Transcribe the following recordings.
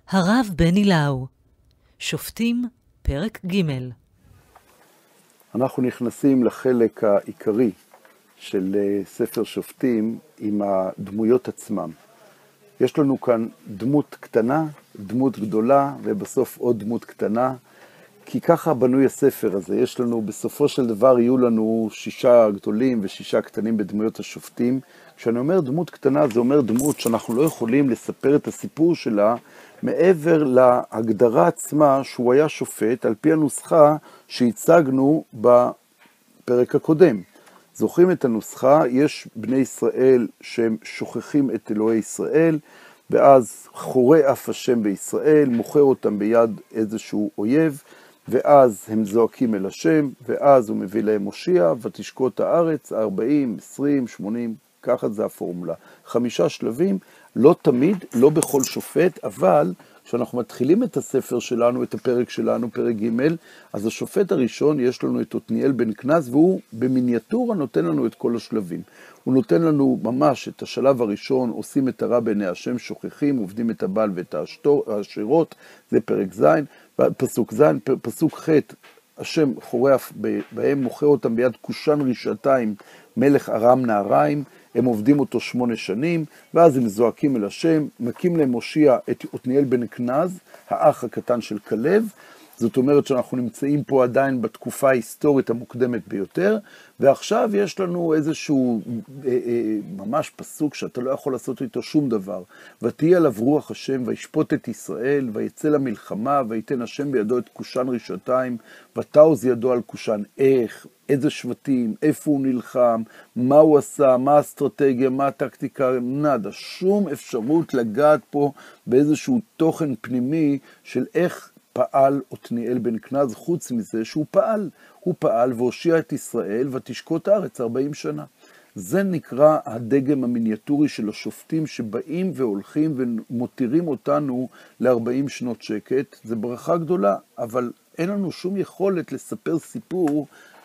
הרב בני לאו, שופטים, פרק ג'. אנחנו נכנסים לחלק העיקרי של ספר שופטים עם הדמויות עצמם. יש לנו כאן דמות קטנה, דמות גדולה, ובסוף עוד דמות קטנה, כי ככה בנוי הספר הזה. יש לנו, בסופו של דבר, יהיו לנו 6 גדולים ו6 קטנים בדמויות השופטים. כשאני אומר דמות קטנה, זה אומר דמות שאנחנו לא יכולים לספר את הסיפור שלה, מעבר להגדרה עצמה שהוא היה שופט, על פי הנוסחה שהצגנו בפרק הקודם. זוכרים את הנוסחה? יש בני ישראל שהם שוכחים את אלוהי ישראל, ואז חורה אף השם בישראל, מוכר אותם ביד איזשהו אויב, ואז הם זועקים אל השם, ואז הוא מביא להם מושיע, ותשקוט הארץ, 40, 20, 80, ככה זה הפורמולה. 5 שלבים, לא תמיד, לא בכל שופט, אבל כשאנחנו מתחילים את הספר שלנו, את הפרק שלנו, פרק ג', אז השופט הראשון יש לנו את עתניאל בן כנז, והוא במיניאטורה נותן לנו את כל השלבים. הוא נותן לנו ממש את השלב הראשון, עושים את הרע בעיני השם, שוכחים, עובדים את הבעל ואת העשירות, זה פרק ז', פסוק ז', פסוק ח', השם חורף בהם, מוכר אותם ביד קושן רשעתיים, מלך ארם נהריים, הם עובדים אותו 8 שנים, ואז הם זועקים אל השם, מקים להם מושיע את עתניאל בן כנז, האח הקטן של כלב. זאת אומרת שאנחנו נמצאים פה עדיין בתקופה ההיסטורית המוקדמת ביותר, ועכשיו יש לנו איזשהו ממש פסוק שאתה לא יכול לעשות איתו שום דבר. ותהיה עליו רוח השם, וישפוט את ישראל, ויצא למלחמה, ויתן השם בידו את קושן רשעתיים, ותעוז ידו על קושן. איך, איזה שבטים, איפה הוא נלחם, מה הוא עשה, מה האסטרטגיה, מה הטקטיקה, נדה. שום אפשרות לגעת פה באיזשהו תוכן פנימי של איך פעל עתניאל בן כנז, חוץ מזה שהוא פעל והושיע את ישראל ותשקוט הארץ 40 שנה. זה נקרא הדגם המיניאטורי של השופטים שבאים והולכים ומותירים אותנו ל-40 שנות שקט. זה ברכה גדולה, אבל אין לנו שום יכולת לספר סיפור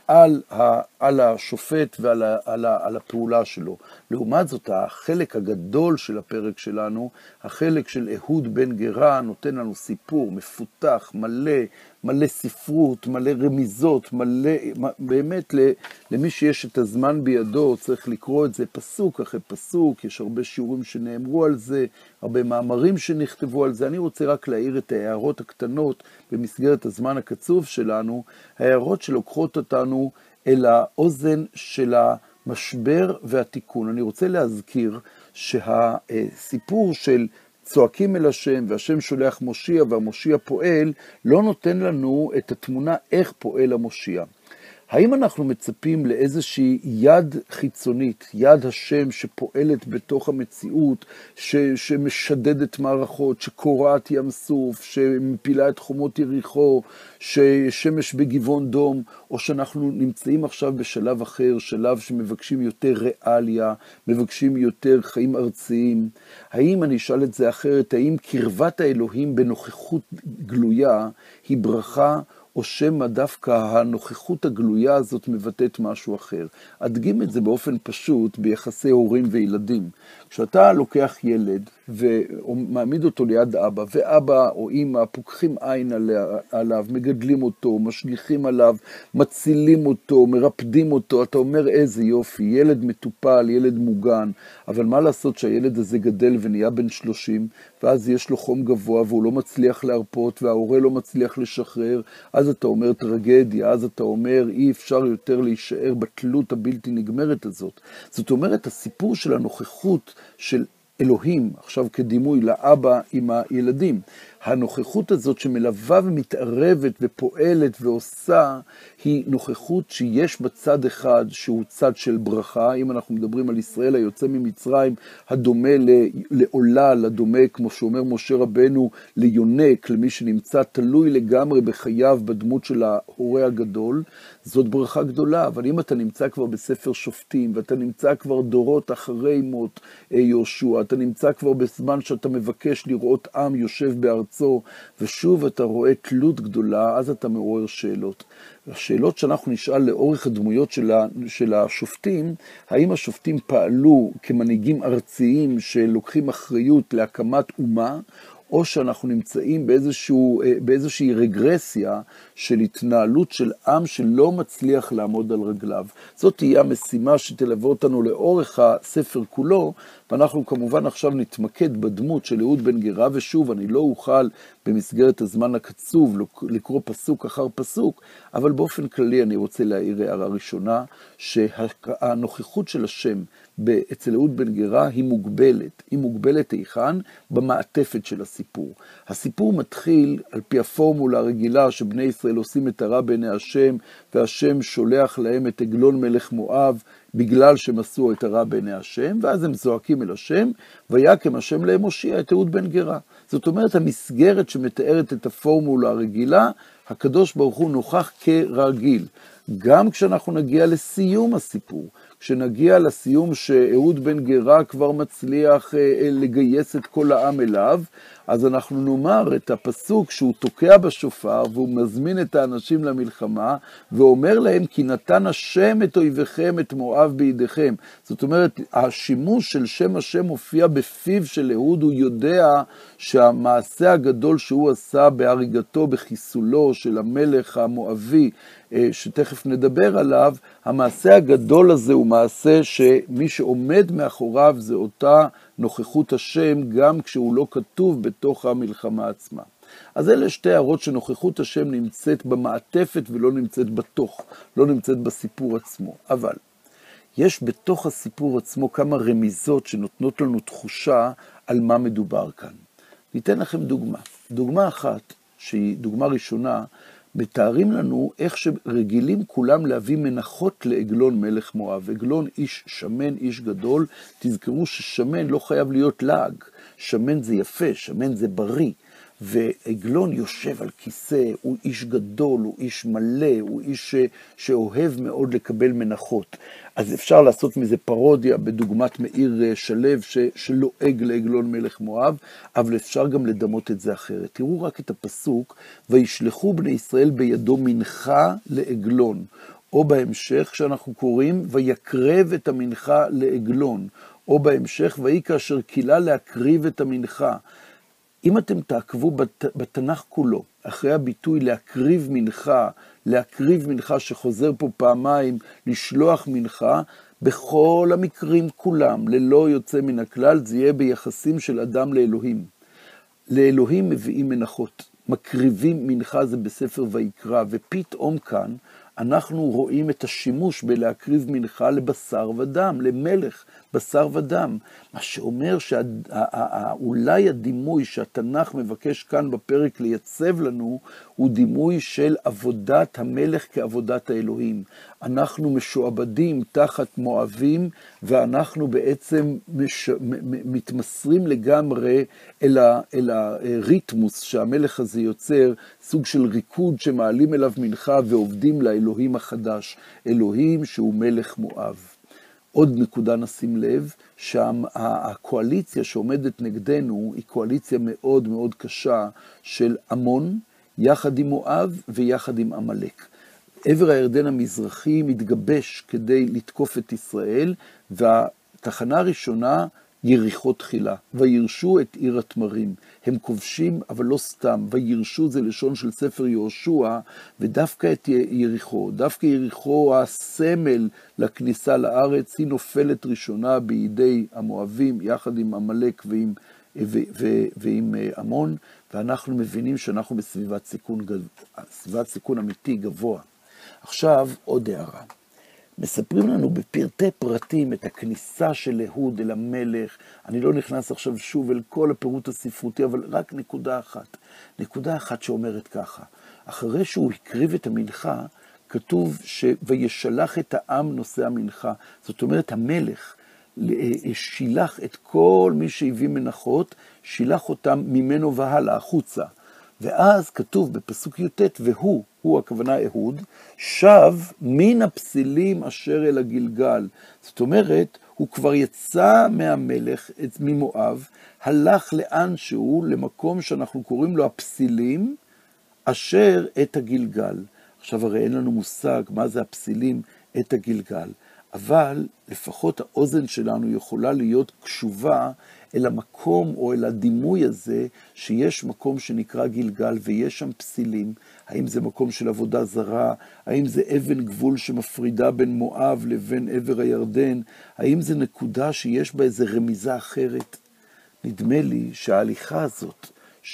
על השופט ועל הפעולה שלו. לעומת זאת, החלק הגדול של הפרק שלנו, החלק של אהוד בן גרה, נותן לנו סיפור מפותח, מלא ספרות, מלא רמיזות, באמת למי שיש את הזמן בידו, צריך לקרוא את זה פסוק אחרי פסוק, יש הרבה שיעורים שנאמרו על זה, הרבה מאמרים שנכתבו על זה. אני רוצה רק להעיר את ההערות הקטנות במסגרת הזמן הקצוב שלנו, ההערות שלוקחות אותנו אל האוזן של המשבר והתיקון. אני רוצה להזכיר שהסיפור של צועקים אל השם, והשם שולח מושיע, והמושיע פועל, לא נותן לנו את התמונה איך פועל המושיע. האם אנחנו מצפים לאיזושהי יד חיצונית, יד השם שפועלת בתוך המציאות, שמשדדת מערכות, שקורעת ים סוף, שמפילה את חומות יריחו, ששמש בגבעון דום, או שאנחנו נמצאים עכשיו בשלב אחר, שלב שמבקשים יותר ריאליה, מבקשים יותר חיים ארציים? האם, אני אשאל את זה אחרת, האם קרבת האלוהים בנוכחות גלויה היא ברכה, או שמא דווקא הנוכחות הגלויה הזאת מבטאת משהו אחר? אדגים את זה באופן פשוט ביחסי הורים וילדים. כשאתה לוקח ילד ומעמיד אותו ליד אבא, ואבא או אמא פוקחים עין עליו, מגדלים אותו, משגיחים עליו, מצילים אותו, מרפדים אותו, אתה אומר איזה יופי, ילד מטופל, ילד מוגן, אבל מה לעשות שהילד הזה גדל ונהיה בן 30, ואז יש לו חום גבוה והוא לא מצליח להרפות, וההורה לא מצליח לשחרר, אז אתה אומר טרגדיה, אז אתה אומר אי אפשר יותר להישאר בתלות הבלתי נגמרת הזאת. זאת אומרת, הסיפור של הנוכחות של אלוהים, עכשיו כדימוי לאבא עם הילדים, הנוכחות הזאת שמלווה ומתערבת ופועלת ועושה, היא נוכחות שיש בצד אחד שהוא צד של ברכה. אם אנחנו מדברים על ישראל היוצא ממצרים, הדומה לעולל, הדומה, כמו שאומר משה רבנו, ליונק, למי שנמצא תלוי לגמרי בחייו בדמות של ההורה הגדול, זאת ברכה גדולה. אבל אם אתה נמצא כבר בספר שופטים, ואתה נמצא כבר דורות אחרי מות יהושע, אתה נמצא כבר בזמן שאתה מבקש לראות עם יושב בארצו, ושוב אתה רואה תלות גדולה, אז אתה מעורר שאלות. השאלות שאנחנו נשאל לאורך הדמויות של השופטים, האם השופטים פעלו כמנהיגים ארציים שלוקחים אחריות להקמת אומה, או שאנחנו נמצאים באיזושהי רגרסיה של התנהלות של עם שלא מצליח לעמוד על רגליו. זאת תהיה המשימה שתלווה אותנו לאורך הספר כולו, ואנחנו כמובן עכשיו נתמקד בדמות של אהוד בן גרה, ושוב, אני לא אוכל במסגרת הזמן הקצוב לקרוא פסוק אחר פסוק, אבל באופן כללי אני רוצה להעיר הערה ראשונה, שהנוכחות של השם אצל אהוד בן גרה היא מוגבלת. היא מוגבלת היכן? במעטפת של הסיפור. הסיפור מתחיל על פי הפורמולה הרגילה שבני ישראל עושים את הרע בעיני השם, והשם שולח להם את עגלון מלך מואב, בגלל שהם עשו את הרע בעיני השם, ואז הם זועקים אל השם, ויקם השם להם הושיע את אהוד בן גרה. זאת אומרת, המסגרת שמתארת את הפורמולה הרגילה, הקדוש ברוך הוא נוכח כרגיל. גם כשאנחנו נגיע לסיום הסיפור, כשנגיע לסיום שאהוד בן גרה כבר מצליח לגייס את כל העם אליו, אז אנחנו נאמר את הפסוק שהוא תוקע בשופר, והוא מזמין את האנשים למלחמה, ואומר להם, כי נתן השם את אויביכם, את מואב בידיכם. זאת אומרת, השימוש של שם השם מופיע בפיו של אהוד, הוא יודע שהמעשה הגדול שהוא עשה בהריגתו, בחיסולו של המלך המואבי, שתכף נדבר עליו, המעשה הגדול הזה הוא מעשה שמי שעומד מאחוריו זה אותה נוכחות השם, גם כשהוא לא כתוב בתוך המלחמה עצמה. אז אלה שתי הערות שנוכחות השם נמצאת במעטפת ולא נמצאת בתוך, לא נמצאת בסיפור עצמו. אבל יש בתוך הסיפור עצמו כמה רמיזות שנותנות לנו תחושה על מה מדובר כאן. ניתן לכם דוגמה. דוגמה אחת, שהיא דוגמה ראשונה, מתארים לנו איך שרגילים כולם להביא מנחות לעגלון מלך מואב. עגלון איש שמן, איש גדול. תזכרו ששמן לא חייב להיות לעג. שמן זה יפה, שמן זה בריא. ועגלון יושב על כיסא, הוא איש גדול, הוא איש מלא, הוא איש שאוהב מאוד לקבל מנחות. אז אפשר לעשות מזה פרודיה בדוגמת מאיר שלו שלועג לעגלון מלך מואב, אבל אפשר גם לדמות את זה אחרת. תראו רק את הפסוק, וישלחו בני ישראל בידו מנחה לעגלון, או בהמשך שאנחנו קוראים, ויקרב את המנחה לעגלון, או בהמשך, ויהי כאשר קילה להקריב את המנחה. אם אתם תעקבו בתנ"ך כולו, אחרי הביטוי להקריב מנחה שחוזר פה פעמיים, לשלוח מנחה, בכל המקרים כולם, ללא יוצא מן הכלל, זה יהיה ביחסים של אדם לאלוהים. לאלוהים מביאים מנחות, מקריבים מנחה, זה בספר ויקרא, ופתאום כאן אנחנו רואים את השימוש בלהקריב מנחה לבשר ודם, למלך, בשר ודם. מה שאומר שאולי הדימוי שהתנ"ך מבקש כאן בפרק לייצב לנו, הוא דימוי של עבודת המלך כעבודת האלוהים. אנחנו משועבדים תחת מואבים, ואנחנו בעצם מתמסרים לגמרי אל הריתמוס שהמלך הזה יוצר, סוג של ריקוד שמעלים אליו מנחה ועובדים לאלוהים החדש, אלוהים שהוא מלך מואב. עוד נקודה נשים לב, שהקואליציה שעומדת נגדנו היא קואליציה מאוד מאוד קשה של עמון, יחד עם מואב ויחד עם עמלק. עבר הירדן המזרחי מתגבש כדי לתקוף את ישראל, והתחנה הראשונה יריחו תחילה, וירשו את עיר התמרים. הם כובשים, אבל לא סתם, וירשו זה לשון של ספר יהושע, ודווקא את יריחו, דווקא יריחו הסמל לכניסה לארץ, היא נופלת ראשונה בידי המואבים, יחד עם עמלק ועם עמון, ואנחנו מבינים שאנחנו בסביבת סיכון אמיתי גבוה. עכשיו עוד הערה. מספרים לנו בפרטי פרטים את הכניסה של אהוד אל המלך. אני לא נכנס עכשיו שוב אל כל הפירוט הספרותי, אבל רק נקודה אחת שאומרת ככה. אחרי שהוא הקריב את המנחה, כתוב וישלח את העם נושא המנחה. זאת אומרת, המלך שילח את כל מי שהביא מנחות, שילח אותם ממנו והלאה, החוצה. ואז כתוב בפסוק י"ט, הוא הכוונה אהוד, שב מן הפסילים אשר אל הגלגל. זאת אומרת, הוא כבר יצא מהמלך, ממואב, הלך לאן שהוא, למקום שאנחנו קוראים לו הפסילים, אשר את הגלגל. עכשיו הרי אין לנו מושג מה זה הפסילים את הגלגל. אבל לפחות האוזן שלנו יכולה להיות קשובה אל המקום או אל הדימוי הזה, שיש מקום שנקרא גלגל ויש שם פסילים. האם זה מקום של עבודה זרה? האם זה אבן גבול שמפרידה בין מואב לבין עבר הירדן? האם זה נקודה שיש בה איזו רמיזה אחרת? נדמה לי שההליכה הזאת,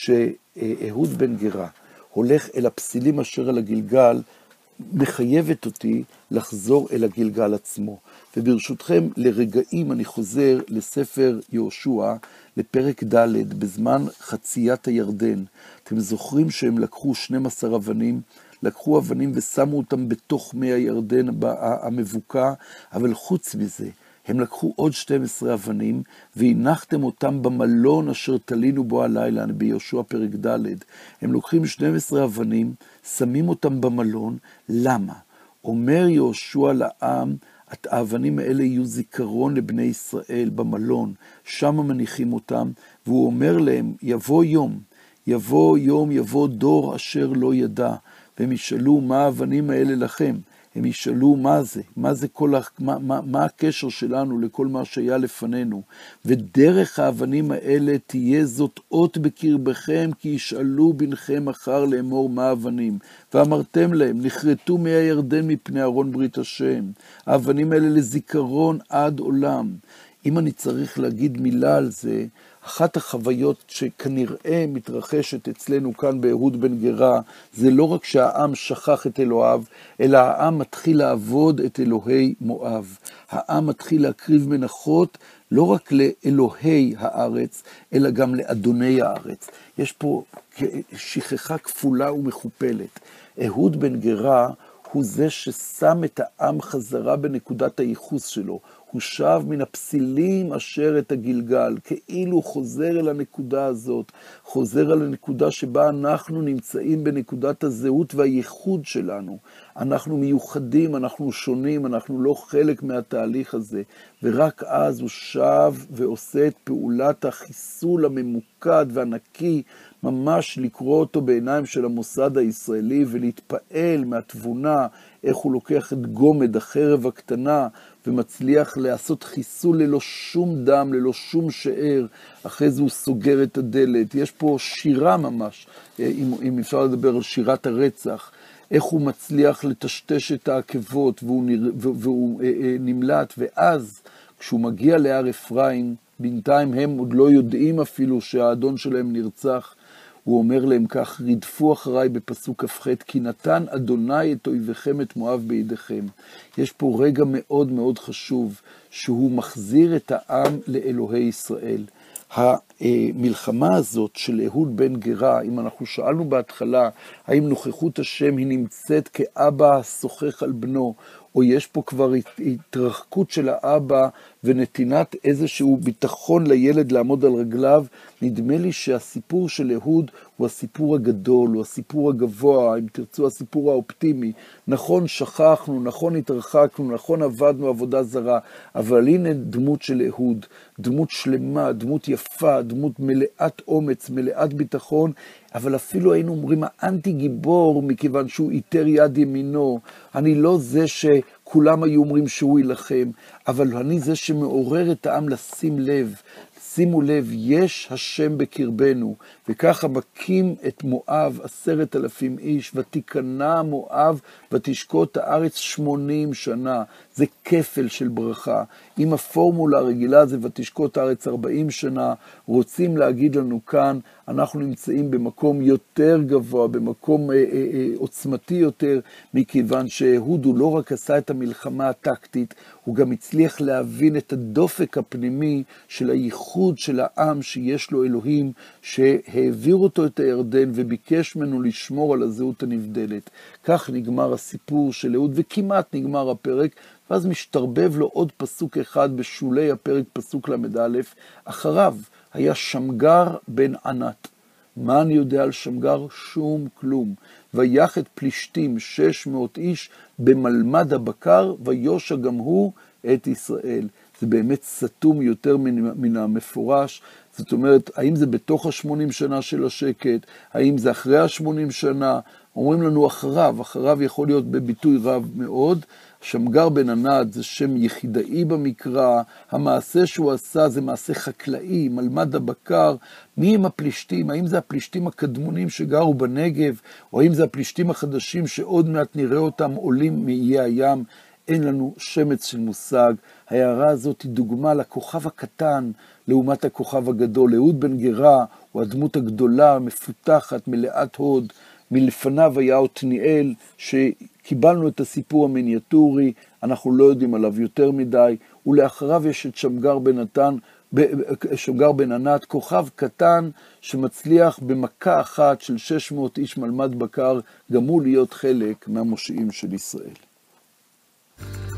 שאהוד בן גרה הולך אל הפסילים אשר על הגלגל, מחייבת אותי לחזור אל הגלגל עצמו. וברשותכם, לרגעים אני חוזר לספר יהושע, לפרק ד', בזמן חציית הירדן. אתם זוכרים שהם לקחו 12 אבנים, לקחו אבנים ושמו אותם בתוך מי הירדן המבוקע, אבל חוץ מזה, הם לקחו עוד 12 אבנים, והנחתם אותם במלון אשר תלינו בו הלילה, ביהושע פרק ד'. הם לוקחים 12 אבנים, שמים אותם במלון. למה? אומר יהושע לעם, האבנים האלה יהיו זיכרון לבני ישראל במלון, שם מניחים אותם, והוא אומר להם, יבוא יום, יבוא דור אשר לא ידע, והם ישאלו מה האבנים האלה לכם, הם ישאלו מה זה מה הקשר שלנו לכל מה שהיה לפנינו, ודרך האבנים האלה תהיה זאת אות בקרבכם, כי ישאלו בנכם אחר לאמור מה האבנים, ואמרתם להם, נחרטו מי הירדן מפני ארון ברית השם, האבנים האלה לזיכרון עד עולם. אם אני צריך להגיד מילה על זה, אחת החוויות שכנראה מתרחשת אצלנו כאן באהוד בן גרה, זה לא רק שהעם שכח את אלוהיו, אלא העם מתחיל לעבוד את אלוהי מואב. העם מתחיל להקריב מנחות לא רק לאלוהי הארץ, אלא גם לאדוני הארץ. יש פה שכחה כפולה ומכופלת. אהוד בן גרה הוא זה ששם את העם חזרה בנקודת הייחוס שלו. הוא שב מן הפסילים אשר את הגלגל, כאילו חוזר אל הנקודה הזאת, חוזר אל הנקודה שבה אנחנו נמצאים בנקודת הזהות והייחוד שלנו. אנחנו מיוחדים, אנחנו שונים, אנחנו לא חלק מהתהליך הזה, ורק אז הוא שב ועושה את פעולת החיסול הממוקד והנקי, ממש לקרוא אותו בעיניים של המוסד הישראלי ולהתפעל מהתבונה, איך הוא לוקח את גומד, החרב הקטנה, ומצליח לעשות חיסול ללא שום דם, ללא שום שאר. אחרי זה הוא סוגר את הדלת. יש פה שירה ממש, אם אפשר לדבר על שירת הרצח, איך הוא מצליח לטשטש את העקבות, והוא נמלט, ואז כשהוא מגיע להר אפרים, בינתיים הם עוד לא יודעים אפילו שהאדון שלהם נרצח, הוא אומר להם כך, רדפו אחריי בפסוק כ"ח, כי נתן אדוני את אויביכם את מואב בידיכם. יש פה רגע מאוד מאוד חשוב, שהוא מחזיר את העם לאלוהי ישראל. המלחמה הזאת של אהוד בן גרה, אם אנחנו שאלנו בהתחלה, האם נוכחות השם היא נמצאת כאבא שוחח על בנו, או יש פה כבר התרחקות של האבא ונתינת איזשהו ביטחון לילד לעמוד על רגליו, נדמה לי שהסיפור של אהוד הוא הסיפור הגדול, הוא הסיפור הגבוה, אם תרצו הסיפור האופטימי. נכון שכחנו, נכון התרחקנו, נכון עבדנו עבודה זרה, אבל הנה דמות של אהוד, דמות שלמה, דמות יפה, דמות מלאת אומץ, מלאת ביטחון, אבל אפילו היינו אומרים האנטי גיבור, מכיוון שהוא איתר יד ימינו. אני לא זה שכולם היו אומרים שהוא ילחם, אבל אני זה שמעורר את העם לשים לב. שימו לב, יש השם בקרבנו, וככה מקים את מואב 10,000 איש, ותיכנע מואב ותשקוט הארץ 80 שנה. זה כפל של ברכה. אם הפורמולה הרגילה זה ותשקוט הארץ 40 שנה, רוצים להגיד לנו כאן, אנחנו נמצאים במקום יותר גבוה, במקום עוצמתי יותר, מכיוון שאהוד הוא לא רק עשה את המלחמה הטקטית, הוא גם הצליח להבין את הדופק הפנימי של הייחוד של העם שיש לו אלוהים, שהעביר אותו את הירדן וביקש ממנו לשמור על הזהות הנבדלת. כך נגמר הסיפור של אהוד, וכמעט נגמר הפרק, ואז משתרבב לו עוד פסוק אחד בשולי הפרק, פסוק למד א', אחריו היה שמגר בן ענת. מה אני יודע על שמגר? שום כלום. ויח את פלישתים 600 איש במלמד הבקר, ויושע גם הוא את ישראל. זה באמת סתום יותר מן המפורש. זאת אומרת, האם זה בתוך ה-80 שנה של השקט? האם זה אחרי ה-80 שנה? אומרים לנו אחריו יכול להיות בביטוי רב מאוד, שמגר בן ענת זה שם יחידאי במקרא, המעשה שהוא עשה זה מעשה חקלאי, מלמד הבקר. מי הם הפלישתים? האם זה הפלישתים הקדמונים שגרו בנגב, או האם זה הפלישתים החדשים שעוד מעט נראה אותם עולים מאיי הים? אין לנו שמץ של מושג. ההערה הזאת היא דוגמה לכוכב הקטן לעומת הכוכב הגדול. אהוד בן גרה הוא הדמות הגדולה, המפותחת, מלאת הוד. מלפניו היה עתניאל, שקיבלנו את הסיפור המיניאטורי, אנחנו לא יודעים עליו יותר מדי, ולאחריו יש את שמגר בן ענת, כוכב קטן שמצליח במכה אחת של 600 איש מלמד בקר, גם הוא להיות חלק מהמושיעים של ישראל.